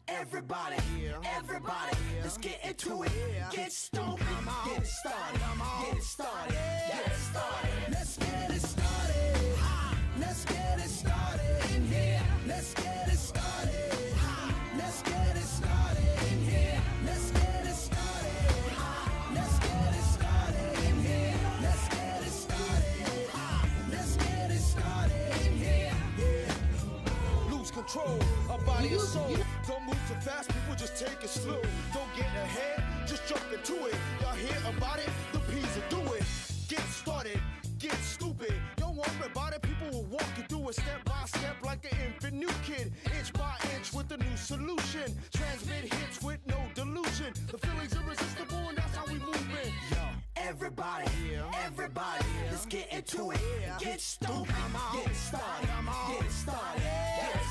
Everybody, everybody, let's get into it. Get stupid, get it started, get it started, get it started. Let's get it started. Let's get it started in here. Let's get it started. Let's get it started in here. Let's get it started. Let's get it started in here. Let's get it started. Let's get it started in here. Lose control of body and soul. Don't move too fast, people just take it slow. Don't get ahead, just jump into it. Y'all hear about it? The P's will do it. Get started, get stupid. Don't worry about it, people will walk you through it step by step like an infant new kid. Inch by inch with a new solution. Transmit hits with no delusion. The feeling's irresistible and that's how we move it. Everybody, everybody, let's get into it. Get stupid, get it started, get it started, get it started.